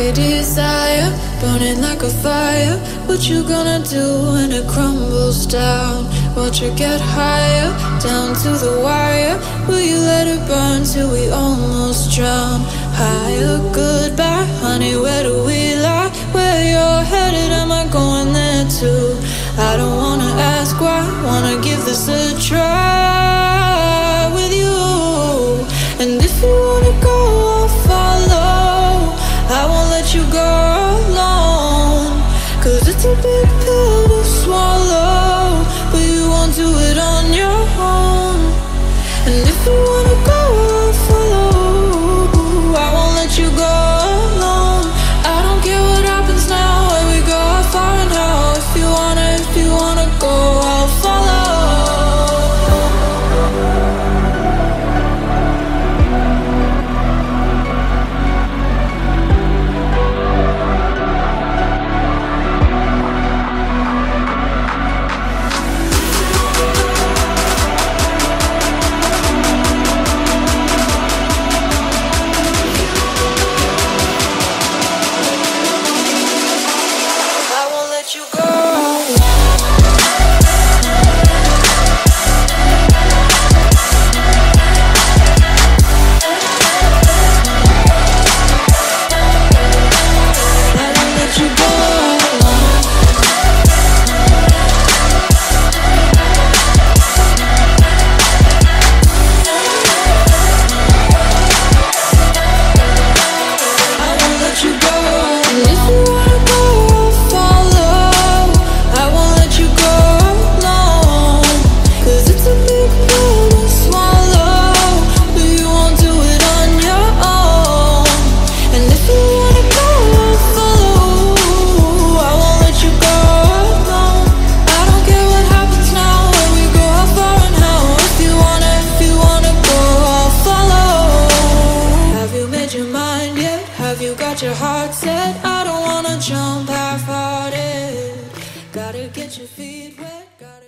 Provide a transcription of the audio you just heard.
a desire, burning like a fire. What you gonna do when it crumbles down? Watch it get higher, down to the wire. Will you let it burn till we almost drown? Higher, goodbye, honey, where do we lie? Where you're headed, am I going there too? I don't wanna ask why, wanna give this a try with you. And if you wanna go, I'll follow. I won't let you go alone, 'cause it's a big pill to swallow, but you won't do it on your own. And if you wanna go, I'll follow. I won't let you go alone. I don't care what happens now, where we go, how far and how. If you wanna go, I'll follow. Have you got your heart set? I don't wanna jump half-hearted. Gotta get your feet wet.